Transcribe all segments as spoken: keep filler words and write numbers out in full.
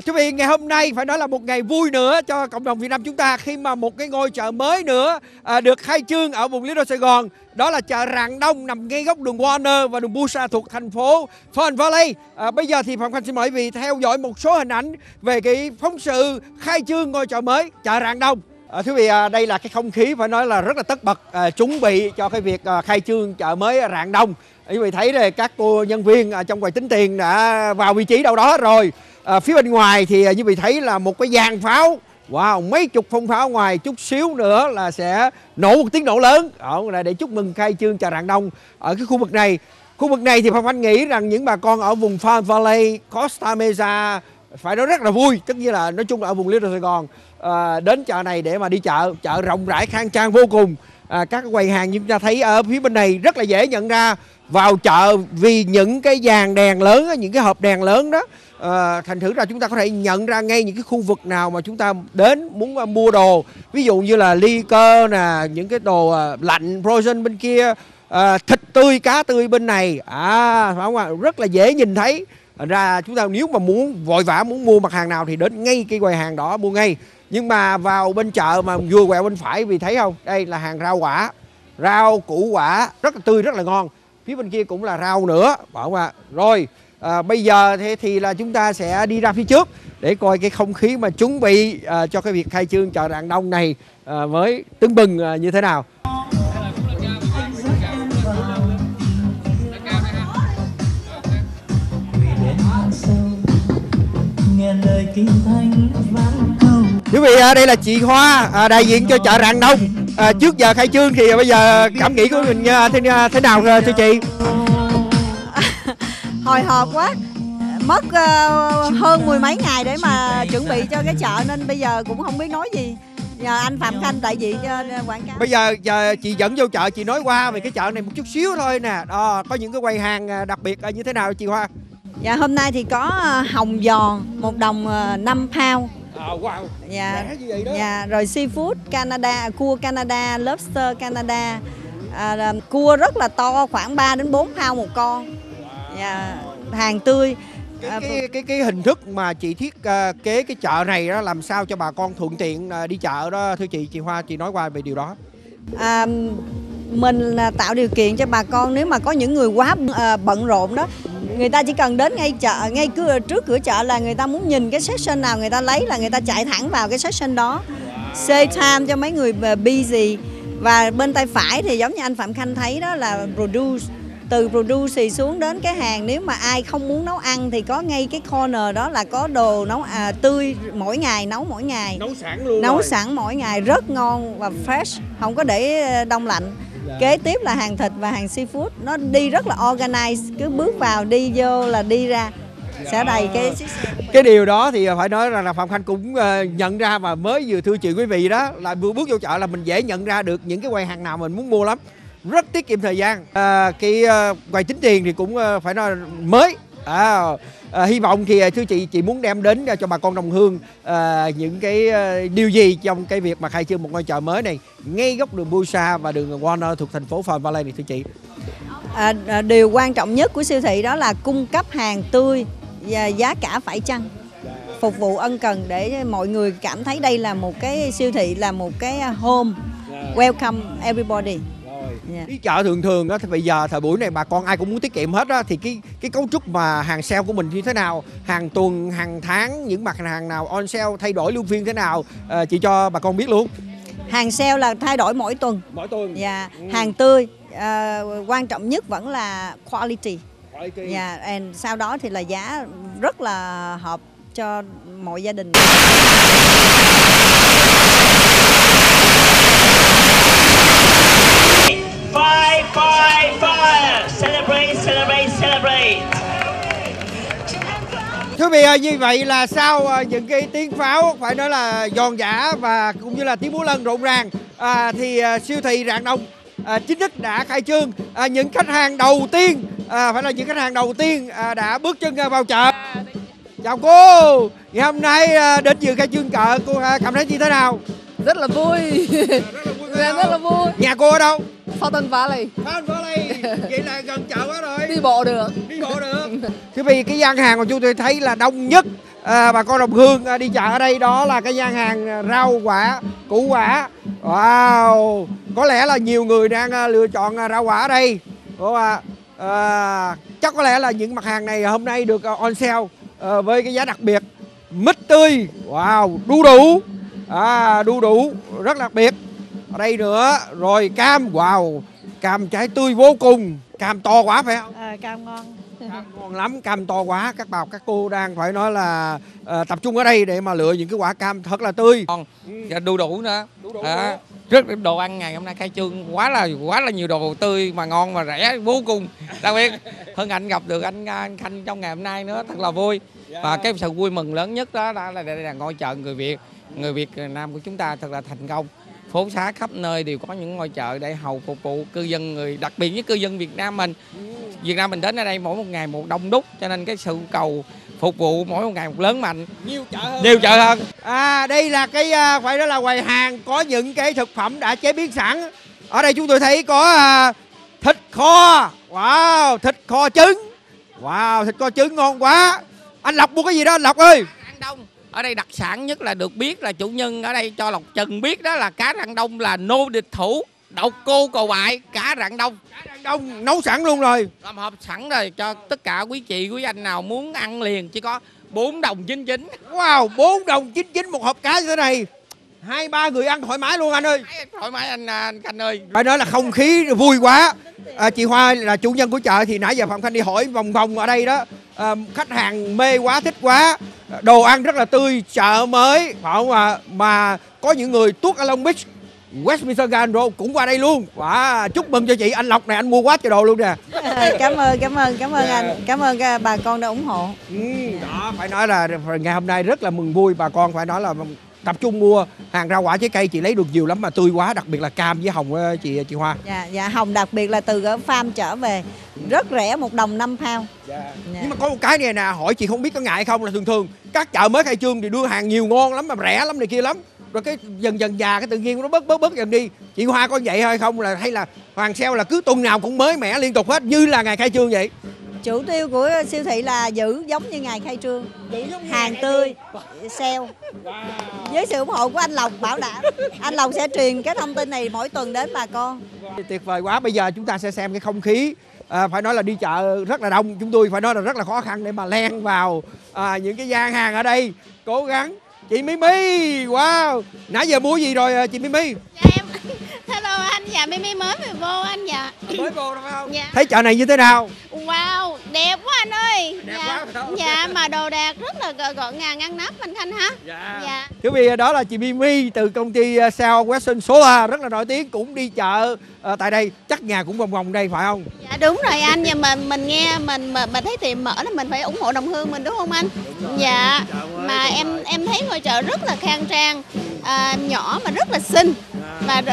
Thưa quý vị, ngày hôm nay phải nói là một ngày vui nữa cho cộng đồng Việt Nam chúng ta khi mà một cái ngôi chợ mới nữa à, được khai trương ở vùng Little Sài Gòn. Đó là chợ Rạng Đông nằm ngay góc đường Warner và đường Busa thuộc thành phố Fern Valley. À, bây giờ thì Phạm Khanh xin mời quý vị theo dõi một số hình ảnh về cái phóng sự khai trương ngôi chợ mới chợ Rạng Đông. À, thưa quý vị, à, đây là cái không khí phải nói là rất là tất bật à, chuẩn bị cho cái việc à, khai trương chợ mới Rạng Đông. Quý vị thấy rồi, các cô nhân viên à, trong quầy tính tiền đã vào vị trí đâu đó rồi. À, phía bên ngoài thì à, như quý vị thấy là một cái dàn pháo, wow, mấy chục phong pháo ngoài, chút xíu nữa là sẽ nổ một tiếng nổ lớn ở này để chúc mừng khai trương chợ Rạng Đông ở cái khu vực này. Khu vực này thì Phạm Khanh nghĩ rằng những bà con ở vùng Fern Valley, Costa Mesa phải nói rất là vui, tất nhiên là nói chung là ở vùng Little Sài Gòn à, đến chợ này để mà đi chợ, chợ rộng rãi khang trang vô cùng. À, các quầy hàng như chúng ta thấy ở phía bên này rất là dễ nhận ra vào chợ vì những cái dàn đèn lớn, những cái hộp đèn lớn đó. À, thành thử ra chúng ta có thể nhận ra ngay những cái khu vực nào mà chúng ta đến muốn mua đồ, ví dụ như là ly cơ nè, những cái đồ à, lạnh frozen bên kia, à, thịt tươi, cá tươi bên này, à, phải không ạ? Rất là dễ nhìn thấy. Thành ra chúng ta nếu mà muốn vội vã muốn mua mặt hàng nào thì đến ngay cái quầy hàng đó mua ngay. Nhưng mà vào bên chợ mà vừa quẹo bên phải vì thấy không, đây là hàng rau quả, rau củ quả rất là tươi, rất là ngon. Phía bên kia cũng là rau nữa, phải không ạ? Rồi à, bây giờ thì, thì là chúng ta sẽ đi ra phía trước để coi cái không khí mà chuẩn bị à, cho cái việc khai trương chợ Rạng Đông này à, mới tưng bừng à, như thế nào. Quý vị, đây là chị Hoa, à, đại diện cho chợ Rạng Đông. À, trước giờ khai trương thì bây giờ cảm nghĩ của mình thế, thế nào thưa chị? Hồi hộp quá, mất uh, hơn mười mấy ngày để mà chuẩn bị cho cái chợ nên bây giờ cũng không biết nói gì. Nhờ anh Phạm Khanh đại diện cho quảng cáo. Bây giờ, giờ chị dẫn vô chợ, chị nói qua về cái chợ này một chút xíu thôi nè. À, có những cái quầy hàng đặc biệt như thế nào chị Hoa? Dạ hôm nay thì có hồng giòn một đồng năm pound. À, wow. Dạ, rẻ như vậy đó. Dạ, rồi seafood Canada, cua Canada, lobster Canada, à, cua rất là to khoảng ba đến bốn pound một con. Wow. Dạ, hàng tươi. Cái, cái, cái, cái hình thức mà chị thiết uh, kế cái chợ này đó làm sao cho bà con thuận tiện uh, đi chợ đó thưa chị, chị Hoa, chị nói qua về điều đó. À, mình tạo điều kiện cho bà con, nếu mà có những người quá uh, bận rộn đó, người ta chỉ cần đến ngay chợ, ngay cửa, trước cửa chợ là người ta muốn nhìn cái section nào người ta lấy là người ta chạy thẳng vào cái section đó. Save time cho mấy người busy. Và bên tay phải thì giống như anh Phạm Khanh thấy đó là produce. Từ produce xuống đến cái hàng, nếu mà ai không muốn nấu ăn thì có ngay cái corner đó là có đồ nấu à, tươi mỗi ngày, nấu mỗi ngày. Nấu sẵn luôn. Nấu rồi. sẵn mỗi ngày, rất ngon và fresh, không có để đông lạnh. Dạ. Kế tiếp là hàng thịt và hàng seafood, nó đi rất là organized, cứ bước vào đi vô là đi ra. Dạ. Sẽ đầy cái cái điều đó thì phải nói rằng là Phạm Khanh cũng nhận ra, và mới vừa thưa chị quý vị đó là vừa bước vô chợ là mình dễ nhận ra được những cái quầy hàng nào mình muốn mua lắm, rất tiết kiệm thời gian. À, cái uh, quầy tính tiền thì cũng uh, phải nói mới. À, à, hy vọng thì thưa chị, chị muốn đem đến cho bà con đồng hương à, những cái uh, điều gì trong cái việc mà khai trương một ngôi chợ mới này ngay góc đường Busa và đường Warner thuộc thành phố Fern Valley này thưa chị? À, à, điều quan trọng nhất của siêu thị đó là cung cấp hàng tươi và giá cả phải chăng, phục vụ ân cần để mọi người cảm thấy đây là một cái siêu thị, là một cái home, welcome everybody. Yeah. Đi chợ thường thường đó thì bây giờ thời buổi này bà con ai cũng muốn tiết kiệm hết á, thì cái cái cấu trúc mà hàng sale của mình như thế nào, hàng tuần, hàng tháng, những mặt hàng nào on sale thay đổi luân phiên thế nào, à, chị cho bà con biết luôn. Hàng sale là thay đổi mỗi tuần. Mỗi tuần. Dạ. Ừ. Hàng tươi, à, quan trọng nhất vẫn là quality. Quality. Dạ. And sau đó thì là giá rất là hợp cho mọi gia đình. Fire, fire, fire! Celebrate, celebrate, celebrate! Thưa quý vị, như vậy là sau những cái tiếng pháo phải nói là giòn giã và cũng như là tiếng múa lân rộn ràng, à, thì à, siêu thị Rạng Đông à, chính thức đã khai trương. À, những khách hàng đầu tiên, à, phải là những khách hàng đầu tiên à, đã bước chân vào chợ. Chào cô, ngày hôm nay à, đến dự khai trương chợ, cô à, cảm thấy như thế nào? Rất là vui. Rất là vui. Rất là vui. Nhà cô ở đâu? Fern Valley. Fern Valley. Vậy là gần chợ quá rồi. Đi bộ được. Đi bộ được. Thưa quý vị, cái gian hàng mà chúng tôi thấy là đông nhất à, bà con đồng hương à, đi chợ ở đây, đó là cái gian hàng rau quả, củ quả. Wow, có lẽ là nhiều người đang à, lựa chọn à, rau quả ở đây, đúng không ạ? À, chắc có lẽ là những mặt hàng này hôm nay được uh, on sale uh, với cái giá đặc biệt. Mít tươi, wow, đu đủ, à, đu đủ rất đặc biệt ở đây nữa. Rồi cam, wow, cam trái tươi vô cùng, cam to quá phải không? À, cam ngon. Cam ngon lắm, cam to quá. Các bà các cô đang phải nói là uh, tập trung ở đây để mà lựa những cái quả cam thật là tươi. Ngon, ừ. Đu đủ nữa. Đu đủ À, nữa. rất đồ ăn ngày hôm nay khai trương quá là quá là nhiều đồ tươi mà ngon và rẻ vô cùng. Đặc biệt Hân Hạnh gặp được anh, anh Khanh trong ngày hôm nay nữa thật là vui. Và cái sự vui mừng lớn nhất đó là đây là ngôi chợ người Việt, người Việt Nam của chúng ta thật là thành công. Phố xá khắp nơi đều có những ngôi chợ để hầu phục vụ cư dân người, đặc biệt với cư dân Việt Nam mình. Việt Nam mình đến ở đây mỗi một ngày một đông đúc, cho nên cái sự cầu phục vụ mỗi một ngày một lớn mạnh, nhiều chợ hơn. nhiều chợ hơn. À, đây là cái phải đó là quầy hàng có những cái thực phẩm đã chế biến sẵn. Ở đây chúng tôi thấy có à, thịt kho, wow, thịt kho trứng, wow, thịt kho trứng ngon quá. Anh Lộc mua cái gì đó anh Lộc ơi? Rạng Đông ở đây đặc sản nhất là được biết là chủ nhân ở đây cho Lộc Trừng biết đó là cá Rạng Đông là nô địch thủ, độc cô cầu bại, cá Rạng Đông. Cá Rạng Đông nấu sẵn luôn rồi, làm hộp sẵn rồi cho tất cả quý chị quý anh nào muốn ăn liền, chỉ có bốn đồng chín chín. Wow, bốn đồng chín chín một hộp cá như thế này, hai ba người ăn thoải mái luôn anh ơi. Thoải mái anh, anh Khanh ơi. Phải nói là không khí vui quá. À, chị Hoa là chủ nhân của chợ thì nãy giờ Phạm Khanh đi hỏi vòng vòng ở đây đó, à, khách hàng mê quá, thích quá, đồ ăn rất là tươi, chợ mới phải không ạ? À? Mà có những người tuốt ở Long Beach, Westminster Garden Road cũng qua đây luôn. Wow, chúc mừng cho chị. Anh Lộc này anh mua quá trời đồ luôn nè. À, cảm ơn cảm ơn cảm ơn anh, cảm ơn bà con đã ủng hộ. Ừ, đó phải nói là ngày hôm nay rất là mừng vui, bà con phải nói là tập trung mua hàng rau quả trái cây, chị lấy được nhiều lắm mà tươi quá, đặc biệt là cam với hồng chị chị Hoa. Dạ dạ, hồng đặc biệt là từ ở farm trở về, rất rẻ, một đồng năm pound. Dạ. Dạ. Nhưng mà có một cái này nè, hỏi chị không biết có ngại không, là thường thường các chợ mới khai trương thì đưa hàng nhiều ngon lắm mà rẻ lắm này kia lắm, rồi cái dần dần già cái tự nhiên nó bớt bớt bớt dần đi. Chị Hoa có vậy hay không, là hay là hoàng sale là cứ tuần nào cũng mới mẻ liên tục hết như là ngày khai trương vậy? Chủ tiêu của siêu thị là giữ giống như ngày khai trương, hàng tươi, sale. Wow. Với sự ủng hộ của anh Lộc bảo đảm, anh Lộc sẽ truyền cái thông tin này mỗi tuần đến bà con. Tuyệt vời quá. Bây giờ chúng ta sẽ xem cái không khí, à, phải nói là đi chợ rất là đông, chúng tôi phải nói là rất là khó khăn để mà len vào à, những cái gian hàng ở đây, cố gắng. Chị Mimi, wow, nãy giờ mua gì rồi chị Mimi? Dạ em, hello anh, dạ Mimi mới vừa vô anh dạ. Mới vô đúng không? Dạ. Thấy chợ này như thế nào? Wow, đẹp quá anh ơi. Đẹp dạ. quá phải không? Dạ, mà đồ đạc rất là gọn gàng ngăn nắp anh Khanh ha. Dạ. Dạ. Quý vị, đó là chị Mimi từ công ty South Western Solar, rất là nổi tiếng, cũng đi chợ à, tại đây, chắc nhà cũng vòng vòng đây phải không? Dạ đúng rồi anh, nhưng mà mình nghe mình mình, mình thấy tiệm mở là mình phải ủng hộ đồng hương mình đúng không anh? Đúng dạ. Mà em em thấy ngôi chợ rất là khang trang, à, nhỏ mà rất là xinh. Và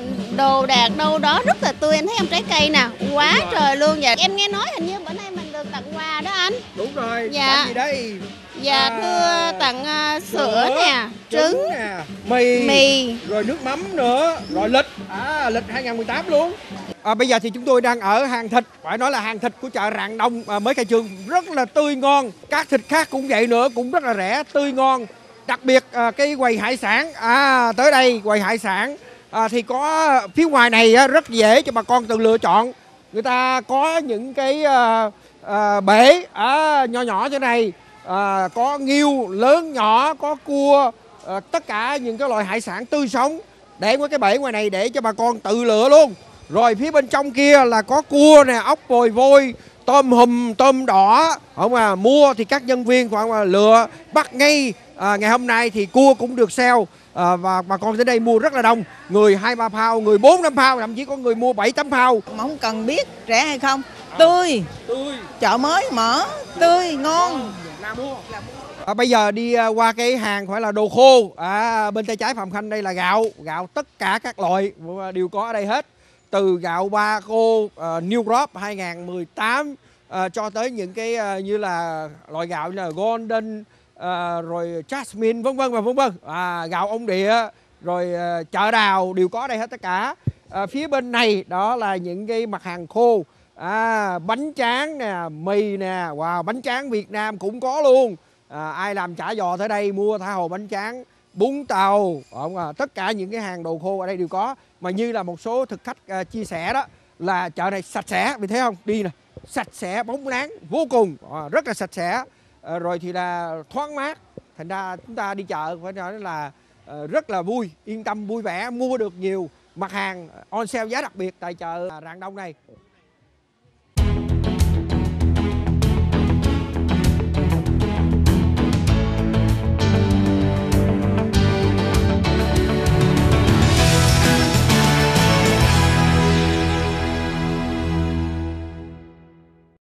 đồ đạc đâu đó rất là tươi, anh thấy em trái cây nè, quá trời luôn. Dạ em nghe nói hình như bữa nay mình được tặng quà đó anh. Đúng rồi. Dạ. Tặng gì đây? Dạ à, thưa tặng uh, sữa nè, trứng, trứng nè, mì, mì, rồi nước mắm nữa, rồi lịch, à, lịch hai không một tám luôn. À, bây giờ thì chúng tôi đang ở hàng thịt, phải nói là hàng thịt của chợ Rạng Đông à, mới khai trương, rất là tươi ngon. Các thịt khác cũng vậy nữa, cũng rất là rẻ, tươi ngon. Đặc biệt à, cái quầy hải sản, à, tới đây quầy hải sản à, thì có phía ngoài này á, rất dễ cho bà con tự lựa chọn. Người ta có những cái à, à, bể à, nhỏ nhỏ thế này, à, có nghêu lớn nhỏ, có cua, à, tất cả những cái loại hải sản tươi sống để qua cái bể ngoài này để cho bà con tự lựa luôn. Rồi phía bên trong kia là có cua nè, ốc bồi vôi, tôm hùm, tôm đỏ. Không à, mua thì các nhân viên khoảng là lựa bắt ngay. À, ngày hôm nay thì cua cũng được sale à, và bà con đến đây mua rất là đông. Người hai ba pound, người bốn năm pound, thậm chí có người mua bảy tám pound. Mà không cần biết rẻ hay không, tươi, tươi, chợ mới mở, tươi, ngon. Là mua. À, bây giờ đi uh, qua cái hàng phải là đồ khô. À, bên tay trái Phạm Khanh đây là gạo, gạo tất cả các loại đều có ở đây hết. Từ gạo ba khô uh, New Crop hai không một tám uh, cho tới những cái uh, như là loại gạo như là Golden, uh, rồi Jasmine vân vân và vân vân. À, gạo ông địa, rồi uh, chợ đào đều có ở đây hết tất cả. À, phía bên này đó là những cái mặt hàng khô. À, bánh tráng nè, mì nè, wow, bánh tráng Việt Nam cũng có luôn. À, ai làm chả giò tới đây mua tha hồ bánh tráng, bún tàu, không à, tất cả những cái hàng đồ khô ở đây đều có. Mà như là một số thực khách à, chia sẻ đó là chợ này sạch sẽ, vì thấy không, đi nè, sạch sẽ bóng láng vô cùng, à, rất là sạch sẽ, à, rồi thì là thoáng mát. Thành ra chúng ta đi chợ phải nói là à, rất là vui, yên tâm vui vẻ, mua được nhiều mặt hàng on sale giá đặc biệt tại chợ Rạng Đông này.